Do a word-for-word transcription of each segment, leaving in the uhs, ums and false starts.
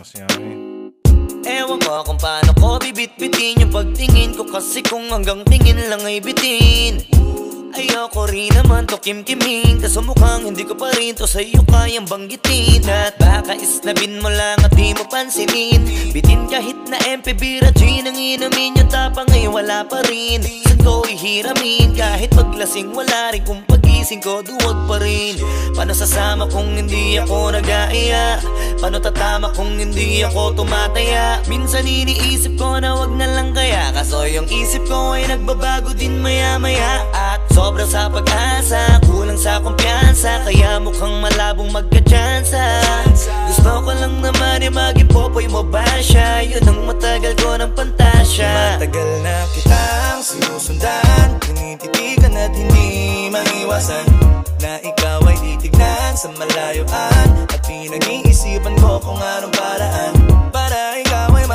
kasi amin. Ewan ko kung paano ko bibit-bitin yung pagtingin ko, kasi kung hanggang tingin lang ay bitin. Ayoko rin naman to kim-kiming, kaso mukhang hindi ko pa rin to sa'yo kayang banggitin. At baka isnabin mo lang at di mo pansinin, bitin kahit na M P bira gin ang inumin, yung tapang ay wala pa rin. Saan ko ihiramin kahit paglasing wala rin, kung pagising ko duwag pa rin. Paano sasama kung hindi ako nag-aaya? Paano tatama kung hindi ako tumataya? Minsan iniisip ko na wag na lang kaya, kaso yung isip ko ay nagbabago din maya-maya. At sobra sa pag-asa, kulang sa kumpiyansa, kaya mukhang malabong magka-tsansa. Gusto ko lang naman yung maging popoy mo ba siya? Yun ang matagal ko ng pantasya. Matagal na kitang sinusundan, tinititigan at hindi maiwasan na ikaw ay titignan sa malayuan. At pinag-iisipan ko kung anong paraan para ikaw ay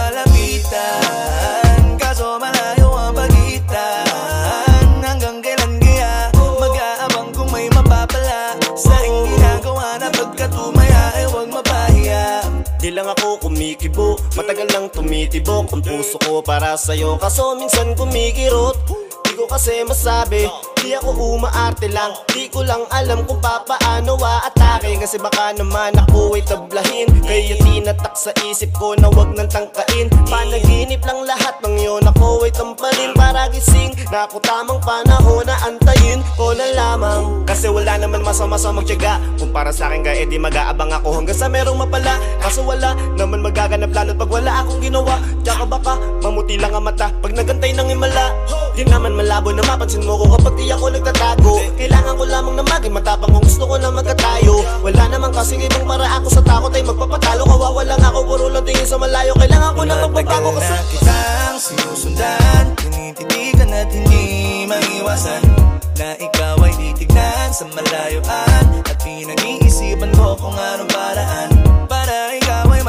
malapitan, kaso malayo ang pagitan. Hanggang kailan kaya mag-aabang kung may mapapala sa iyong ginagawa na pagkatumaya ay huwag mapahiya. Di lang ako kumikibo, matagal lang tumitibok ang puso ko para sa'yo, kaso minsan kumikirot. Di ko kasi masabi, di ako umaarte lang, di ko lang alam kung papaano aatake. Kasi baka naman ako ay tablahin, kaya tinatak sa isip ko na wag nang tangkain. Panaginip lang lahat ng yun, ako ay tamparin para gising na ako tamang panahon na antayin ko na lamang. Kasi wala naman masama sa magtiyaga, kung para sa akin kaya edi mag-aabang ako hanggang sa merong mapala. Kaso wala naman magaganap lalo't pag wala akong ginawa. Tsaka baka mamuti lang ang mata pag nagantay ng himala. Di naman malabo na mapansin mo ko kapag di ako nagtatago. Kailangan ko lamang na maging matapang kung gusto ko na magkatayo. Wala naman kasing ibang para ako sa takot ay magpapatalo. Kawawa lang ako, puro lang tingin sa malayo. Kailangan ko na magbabago kasi matagal na kitang sinusundan, tinititigan at hindi maiwasan na ikaw ay titignan sa malayuan. At pinag-iisipan ko kung anong paraan para ikaw ay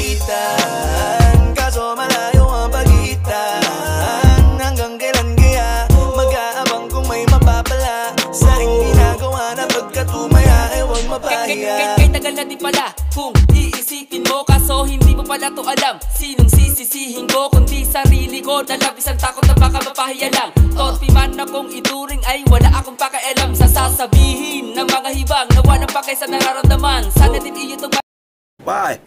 malapitan, kaso malayo ang pagitan. Hanggang kailan kaya mag-aabang kung may mapapala sa iyong ginagawa na pagkatumaya ay huwag mapahiya. Kay tagal na di pala kung iisipin mo, kaso hindi mo pala to alam. Sinong sisisihin ko kundi sarili ko, na labis ang takot na baka mapahiya lang. Torpi man akong ituring ay wala akong pakialam sa sasabihin ng mga hibang na walang pakay sa nararamdaman. Sana din iyo to. Bye!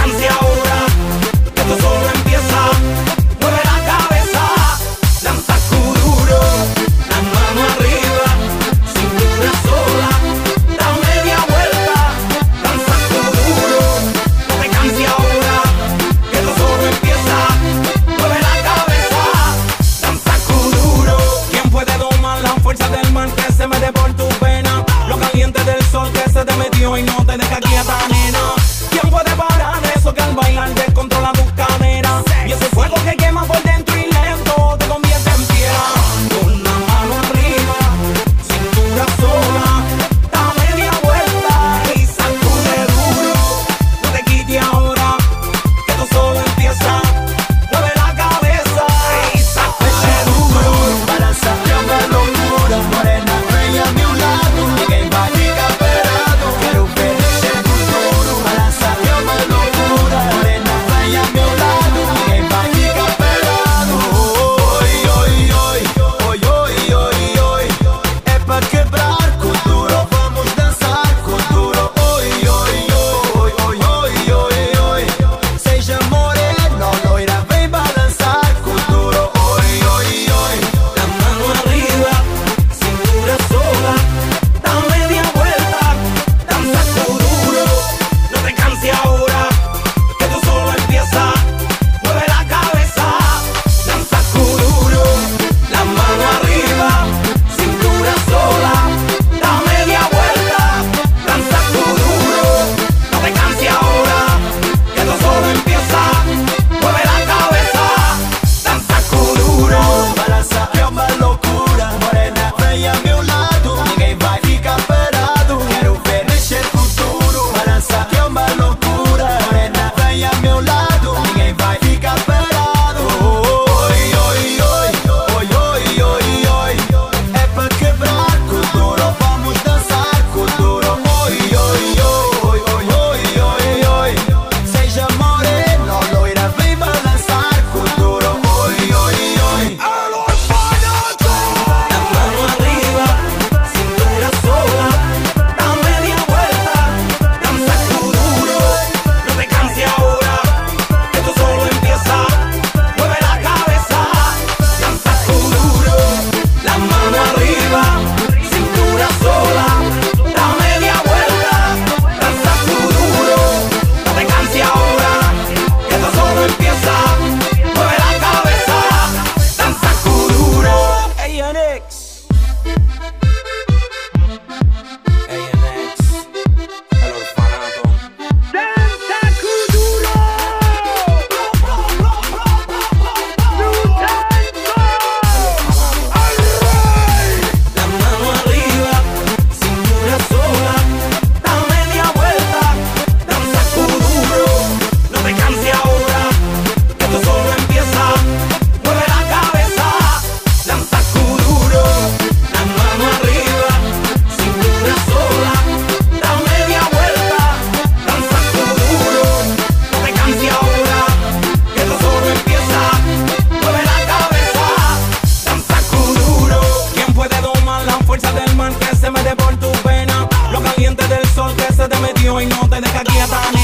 Danza caliente del sol que se te metió y no te deja quieta.